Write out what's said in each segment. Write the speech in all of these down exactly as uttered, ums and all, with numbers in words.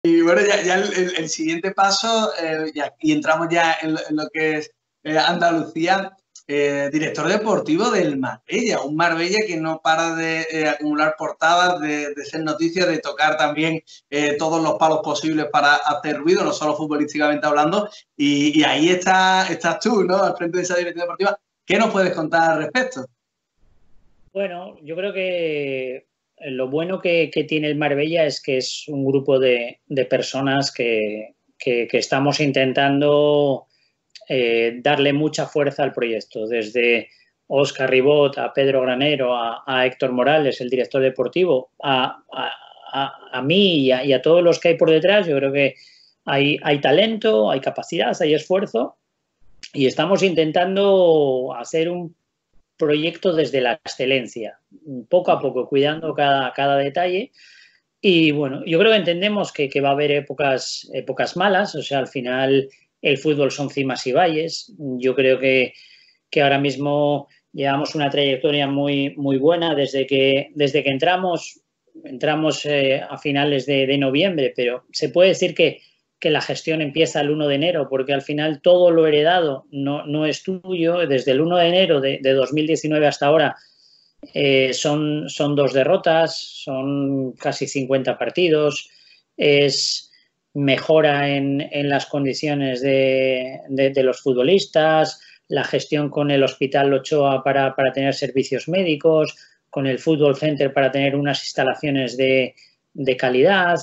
Y bueno, ya, ya el, el, el, siguiente paso, eh, ya, y entramos ya en, en lo que es eh, Andalucía, eh, director deportivo del Marbella, un Marbella que no para de eh, acumular portadas, de, de ser noticias, de tocar también eh, todos los palos posibles para hacer ruido, no solo futbolísticamente hablando, y, y ahí está, estás tú, ¿no? Al frente de esa dirección deportiva. ¿Qué nos puedes contar al respecto? Bueno, yo creo que lo bueno que, que tiene el Marbella es que es un grupo de, de personas que, que, que, estamos intentando eh, darle mucha fuerza al proyecto, desde Óscar Ribot a Pedro Granero, a, a Héctor Morales, el director deportivo, a, a, a mí y a, y a todos los que hay por detrás. Yo creo que hay, hay talento, hay capacidad, hay esfuerzo y estamos intentando hacer un proyecto desde la excelencia, poco a poco, cuidando cada, cada detalle. Y bueno, yo creo que entendemos que, que va a haber épocas, épocas malas, o sea, al final el fútbol son cimas y valles. Yo creo que, que ahora mismo llevamos una trayectoria muy, muy buena desde que, desde que entramos, entramos eh, a finales de, de noviembre, pero se puede decir que que la gestión empieza el uno de enero, porque al final todo lo heredado no, no es tuyo. Desde el uno de enero de, de dos mil diecinueve hasta ahora eh, son, son dos derrotas, son casi cincuenta partidos, es mejora en, en las condiciones de, de, de, los futbolistas, la gestión con el Hospital Ochoa para, para tener servicios médicos, con el Fútbol Center para tener unas instalaciones de, de calidad.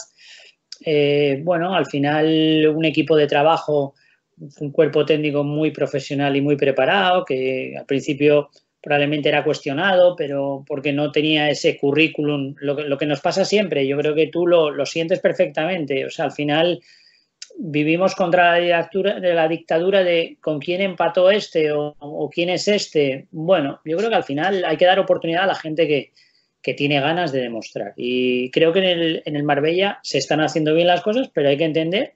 Eh, bueno, al final un equipo de trabajo, un cuerpo técnico muy profesional y muy preparado, que al principio probablemente era cuestionado, pero porque no tenía ese currículum, lo que, lo que nos pasa siempre, yo creo que tú lo, lo sientes perfectamente, o sea, al final vivimos contra la dictadura, de la dictadura de con quién empató este o, o quién es este. Bueno, yo creo que al final hay que dar oportunidad a la gente que, que tiene ganas de demostrar. Y creo que en el, en el Marbella se están haciendo bien las cosas, pero hay que entender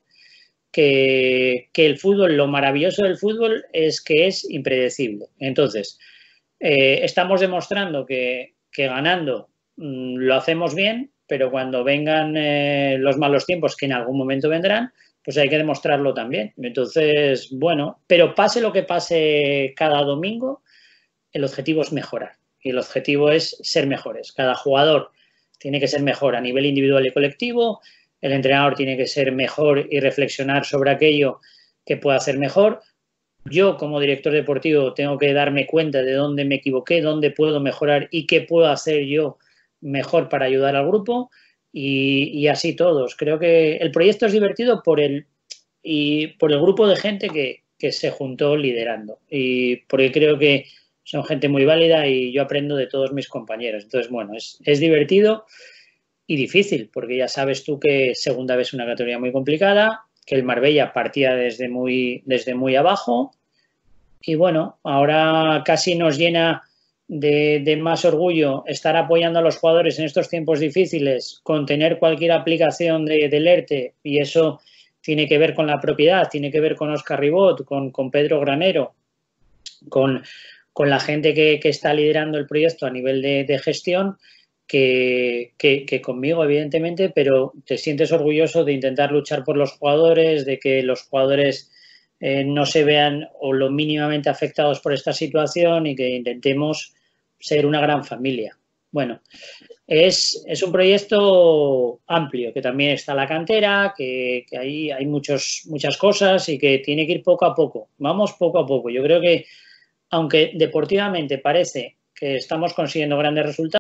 que, que el fútbol, lo maravilloso del fútbol es que es impredecible. Entonces, eh, estamos demostrando que, que ganando mmm, lo hacemos bien, pero cuando vengan eh, los malos tiempos, que en algún momento vendrán, pues hay que demostrarlo también. Entonces, bueno, pero pase lo que pase cada domingo, el objetivo es mejorar. Y el objetivo es ser mejores. Cada jugador tiene que ser mejor a nivel individual y colectivo. El entrenador tiene que ser mejor y reflexionar sobre aquello que pueda hacer mejor. Yo, como director deportivo, tengo que darme cuenta de dónde me equivoqué, dónde puedo mejorar y qué puedo hacer yo mejor para ayudar al grupo. Y, y así todos. Creo que el proyecto es divertido por el, y por el grupo de gente que, que se juntó liderando. Y porque creo que son gente muy válida y yo aprendo de todos mis compañeros. Entonces, bueno, es, es divertido y difícil, porque ya sabes tú que segunda vez es una categoría muy complicada, que el Marbella partía desde muy, desde muy abajo y bueno, ahora casi nos llena de, de más orgullo estar apoyando a los jugadores en estos tiempos difíciles, con tener cualquier aplicación de, del ERTE, y eso tiene que ver con la propiedad, tiene que ver con Óscar Ribot, con, con Pedro Granero, con, con la gente que, que está liderando el proyecto a nivel de, de gestión, que, que, que conmigo, evidentemente, pero te sientes orgulloso de intentar luchar por los jugadores, de que los jugadores eh, no se vean o lo mínimamente afectados por esta situación y que intentemos ser una gran familia. Bueno, es, es un proyecto amplio, que también está la cantera, que, que ahí hay muchos, muchas cosas y que tiene que ir poco a poco. Vamos poco a poco. Yo creo que, aunque deportivamente parece que estamos consiguiendo grandes resultados,